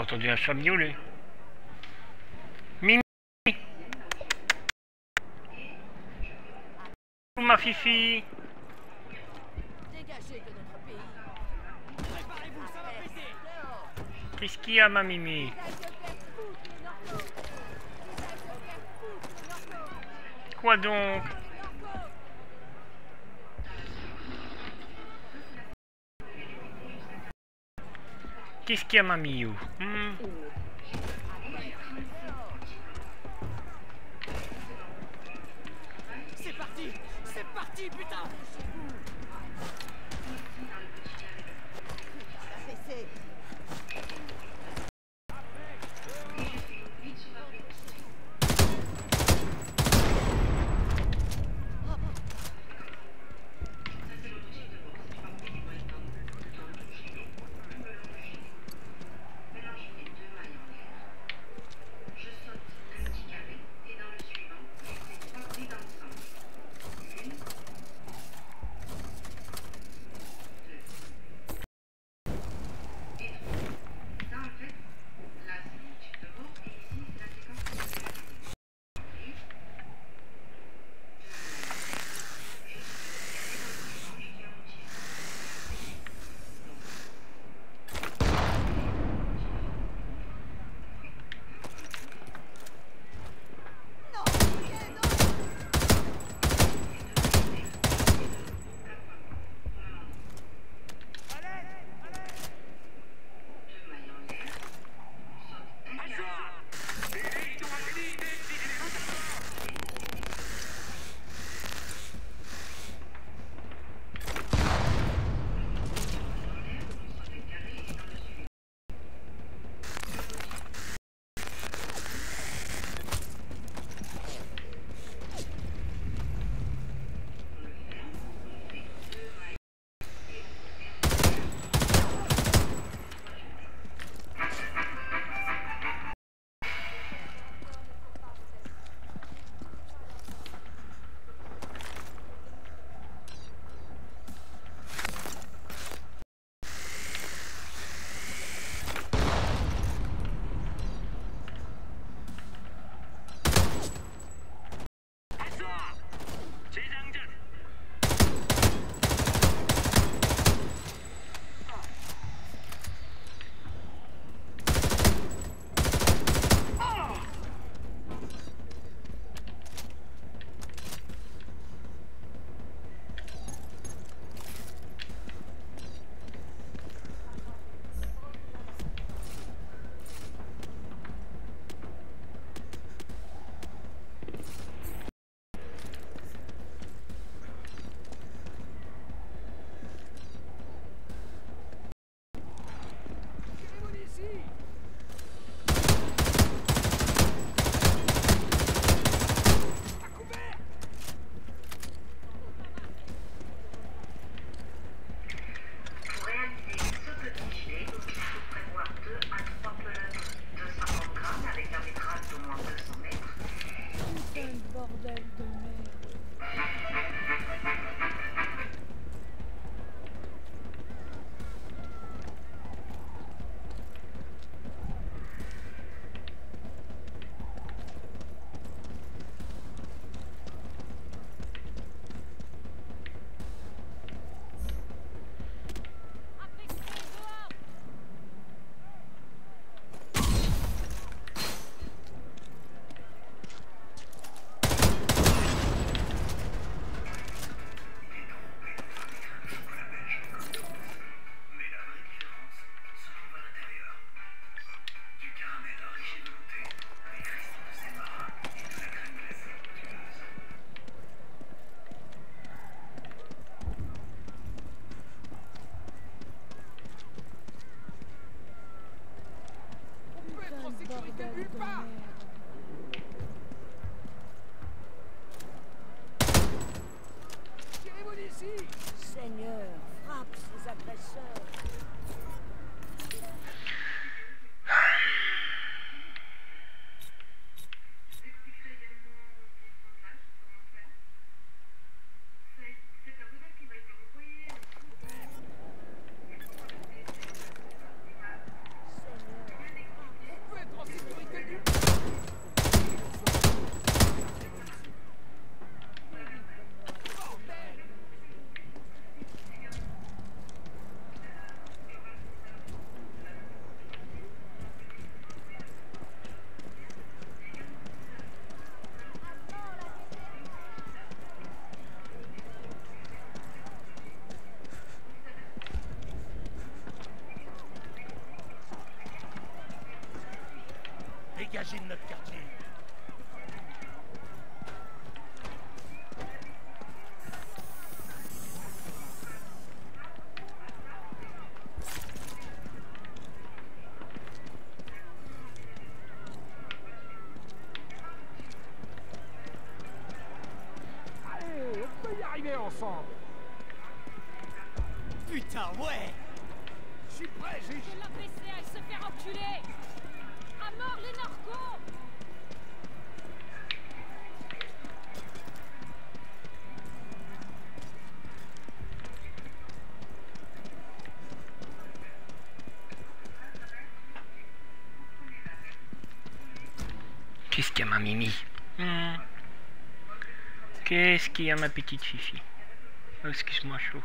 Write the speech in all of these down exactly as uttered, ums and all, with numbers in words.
entendu un chat miauler. Mimi, ma fifi. Dégagez de notre pays. Préparez-vous, ça va péter. Qu'est-ce qu'il y a, ma Mimi? Quoi donc? Qu'est-ce qu'il y a, ma Miou? hmm C'est parti, c'est parti, putain. ravagé de notre quartier. Allez, on peut y arriver ensemble. Putain, ouais! Je suis prêt, j'ai... Je la blessée, elle se fait enculer! À mort les narcos! Qu'est-ce qu'il y a, ma Mimi? Hmm. Qu'est-ce qu'il y a, ma petite Fifi? Oh, excuse-moi, chaud.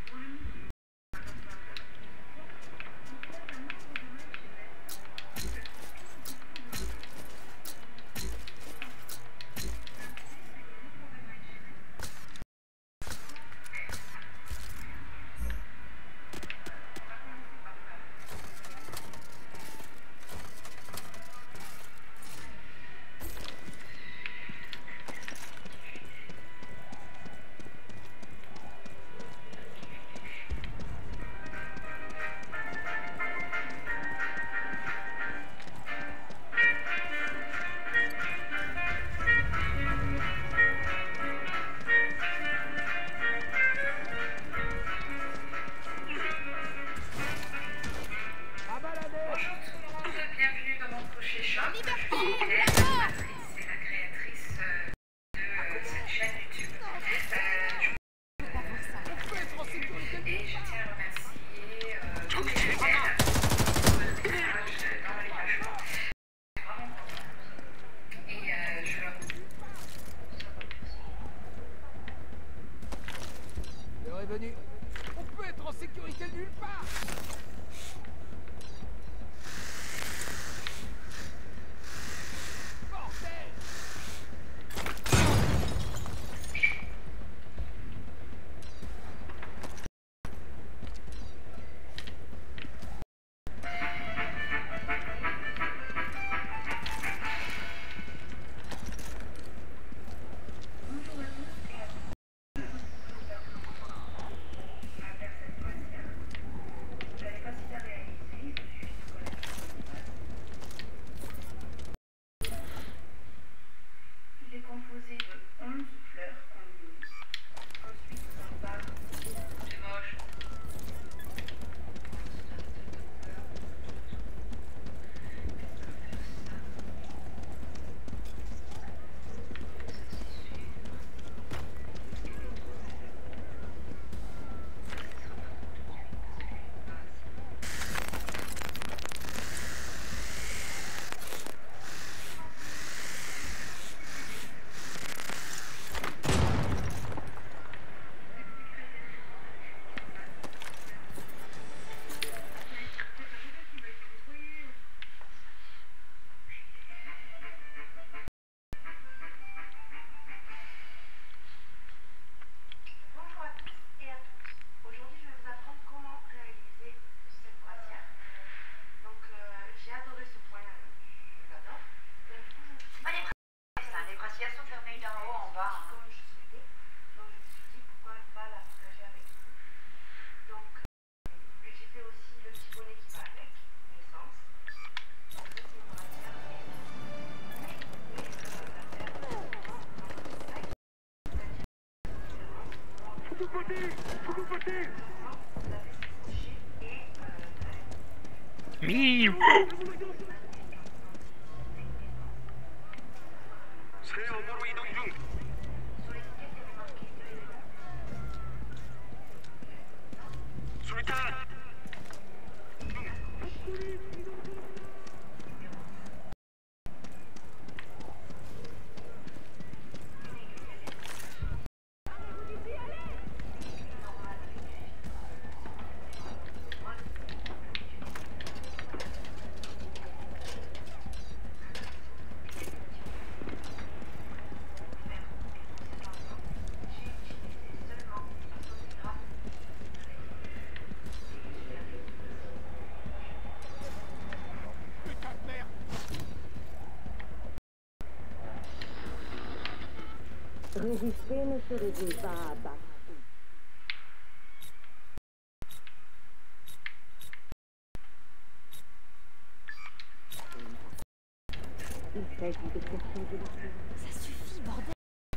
Bienvenue dans mon crochet shop. Je suis l'animatrice et la créatrice euh, de cette chaîne YouTube. Euh, je... Et je tiens à remercier euh, tous les fidèles pour votre message dans les pages. Vraiment contente. Et euh, je leur L'heure est venue. On peut être en sécurité nulle part. Il est composé de onze fleurs combinées. Ensuite, on part. C'est moche. Bonjour à tous et à toutes. Aujourd'hui, je vais vous apprendre comment réaliser cette brassière. Donc, euh, j'ai adoré ce point, je l'adore. Donc, du coup, je me suis dit, Pas les brassières, les brassières sont fermées d'en haut en bas. Hein. comme je souhaitais. Donc, je me suis dit, pourquoi pas la partager avec vous. Donc, euh, j'ai fait aussi le petit bonnet qui va avec, l'essence. Donc, ça, c'est une brassière. Et euh, la faire dans le sac. Tout côté, tout côté. Miou. 세험으로 이동 중. 수리탄. J'ai utilisé seulement un photographe. Enregistré ne se résume pas à battre. Il s'agit de personnes de la Ça suffit, bordel.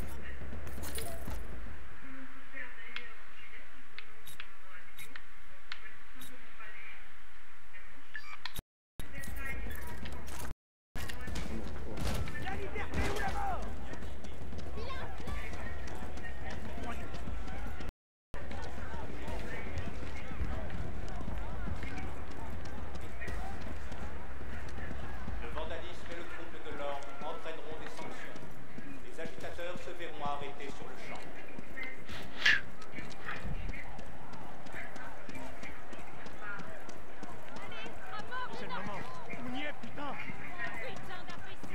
La liberté ou la mort! Le vandalisme et le trouble de l'ordre entraîneront des sanctions. Les agitateurs se verront arrêtés sur le champ. Allez, à mort C'est les le narcos. moment. On y est, putain! Putain d'imbécile.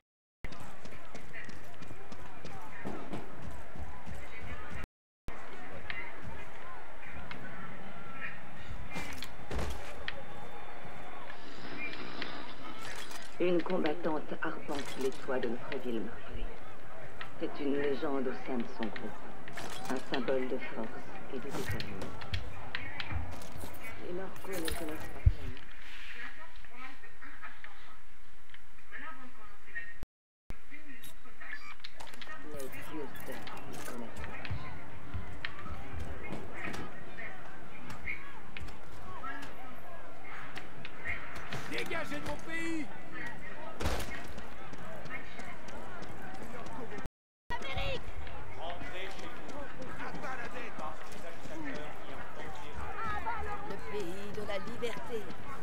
Une combattante arpente les toits de notre ville meurtrie. C'est une légende au sein de son groupe, un symbole de force et de détermination. Les Norcos ne connaissent pas son nom. Les dieux seuls le connaissent. Dégagez de mon pays! Amérique. Rentrez chez vous. Abat la tête! Parce que les agitateurs y ont tenté. Le pays de la liberté.